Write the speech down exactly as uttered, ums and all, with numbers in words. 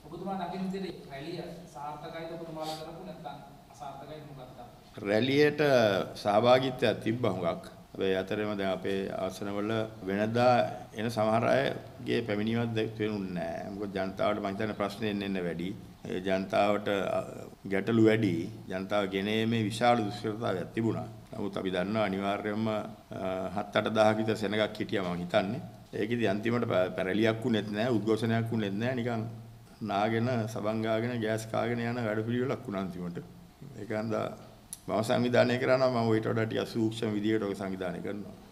ඔබතුමා දකින්න විදිහට රැලිය සාර්ථකයිද ඔබතුමාලා කරපු නැත්නම් අසාර්ථකයිද මොකක්ද? රැලියට සහභාගීත්වයක් තිබ්බ හුඟක්. හැබැයි අතරේම දැන් අපේ ආසනවල වෙනදා එන සමහර අයගේ පැමිණීමක් දැක්වෙන්නේ නැහැ. මොකද ජනතාවට මම හිතන්නේ ප්‍රශ්නේ එන්න එන්න වැඩි. ඒ ජනතාවට ගැටලු වැඩි. ජනතාව ගෙනීමේ විශාල දුෂ්කරතාවයක් තිබුණා. නමුත් අපි දන්නවා අනිවාර්යයෙන්ම හත් අට දහසක විතර සෙනගක් හිටියා මම හිතන්නේ. ඒකෙදි අන්තිමට පැරලියක් වුණෙත් නැහැ, උද්ඝෝෂණයක් වුණෙත් නැහැ. නිකන් නාගෙන සබන් ගාගෙන ගෑස් කාගෙන යන වැඩපිළිවෙලක් වුණා අන්තිමට. ඒක හන්දා මම සංවිධානය කරනවා මම ඊට වඩා ටිකක් සූක්ෂම විදියට ඔය සංවිධානය කරනවා.